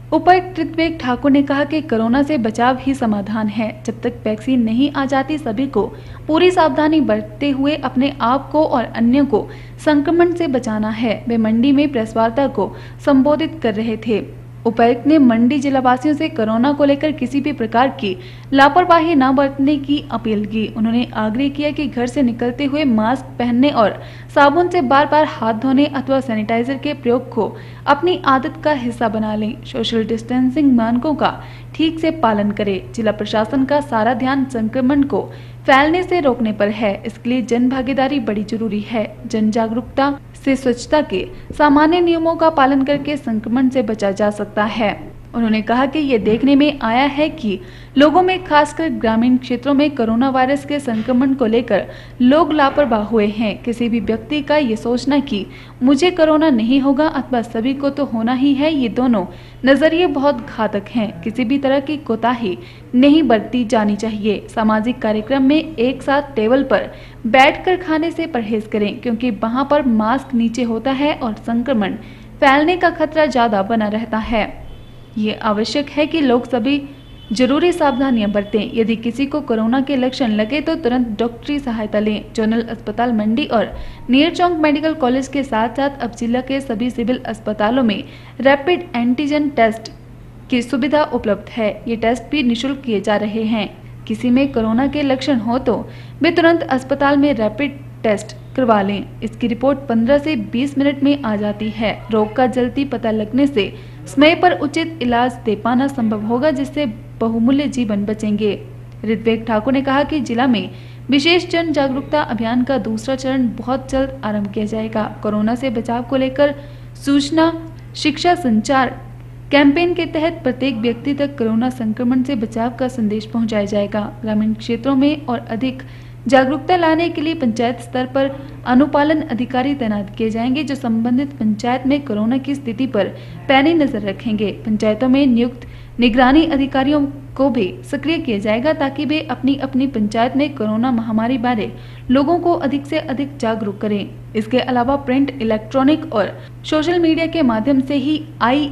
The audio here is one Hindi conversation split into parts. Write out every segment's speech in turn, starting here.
उपायुक्त ऋत्विक ठाकुर ने कहा कि कोरोना से बचाव ही समाधान है। जब तक वैक्सीन नहीं आ जाती, सभी को पूरी सावधानी बरतते हुए अपने आप को और अन्यों को संक्रमण से बचाना है। वे मंडी में प्रेस वार्ता को संबोधित कर रहे थे। उपायुक्त ने मंडी जिलावासियों से कोरोना को लेकर किसी भी प्रकार की लापरवाही न बरतने की अपील की। उन्होंने आग्रह किया कि घर से निकलते हुए मास्क पहनने और साबुन से बार बार हाथ धोने अथवा सैनिटाइजर के प्रयोग को अपनी आदत का हिस्सा बना लें। सोशल डिस्टेंसिंग मानकों का ठीक से पालन करें। जिला प्रशासन का सारा ध्यान संक्रमण को फैलने से रोकने पर है। इसके लिए जन भागीदारी बड़ी जरूरी है। जन जागरूकता से स्वच्छता के सामान्य नियमों का पालन करके संक्रमण से बचा जा सकता है। उन्होंने कहा कि ये देखने में आया है कि लोगों में, खासकर ग्रामीण क्षेत्रों में, कोरोना वायरस के संक्रमण को लेकर लोग लापरवाह हुए हैं। किसी भी व्यक्ति का ये सोचना कि मुझे कोरोना नहीं होगा अथवा सभी को तो होना ही है, ये दोनों नजरिए बहुत घातक हैं। किसी भी तरह की कोताही नहीं बरती जानी चाहिए। सामाजिक कार्यक्रम में एक साथ टेबल पर बैठकर खाने से परहेज करें, क्योंकि वहां पर मास्क नीचे होता है और संक्रमण फैलने का खतरा ज्यादा बना रहता है। ये आवश्यक है कि लोग सभी जरूरी सावधानियां बरतें। यदि किसी को कोरोना के लक्षण लगे तो तुरंत डॉक्टरी सहायता लें। जोनल अस्पताल मंडी और नेरचौक मेडिकल कॉलेज के साथ साथ अब जिला के सभी सिविल अस्पतालों में रैपिड एंटीजन टेस्ट की सुविधा उपलब्ध है। ये टेस्ट भी निःशुल्क किए जा रहे हैं। किसी में कोरोना के लक्षण हो तो वे तुरंत अस्पताल में रैपिड टेस्ट करवा लें। इसकी रिपोर्ट 15 से 20 मिनट में आ जाती है। रोग का जल्दी पता लगने से समय पर उचित इलाज दे पाना संभव होगा, जिससे बहुमूल्य जीवन बचेंगे। ऋत्विक ठाकुर ने कहा कि जिला में विशेष जन जागरूकता अभियान का दूसरा चरण बहुत जल्द आरंभ किया जाएगा। कोरोना से बचाव को लेकर सूचना, शिक्षा, संचार कैंपेन के तहत प्रत्येक व्यक्ति तक कोरोना संक्रमण से बचाव का संदेश पहुंचाया जाएगा। ग्रामीण क्षेत्रों में और अधिक जागरूकता लाने के लिए पंचायत स्तर पर अनुपालन अधिकारी तैनात किए जाएंगे, जो संबंधित पंचायत में कोरोना की स्थिति पर पैनी नजर रखेंगे। पंचायतों में नियुक्त निगरानी अधिकारियों को भी सक्रिय किया जाएगा, ताकि वे अपनी अपनी पंचायत में कोरोना महामारी बारे लोगों को अधिक से अधिक जागरूक करें। इसके अलावा प्रिंट, इलेक्ट्रॉनिक और सोशल मीडिया के माध्यम से ही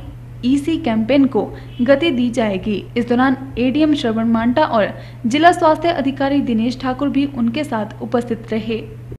IEC कैंपेन को गति दी जाएगी। इस दौरान ADM श्रवण मांटा और जिला स्वास्थ्य अधिकारी दिनेश ठाकुर भी उनके साथ उपस्थित रहे।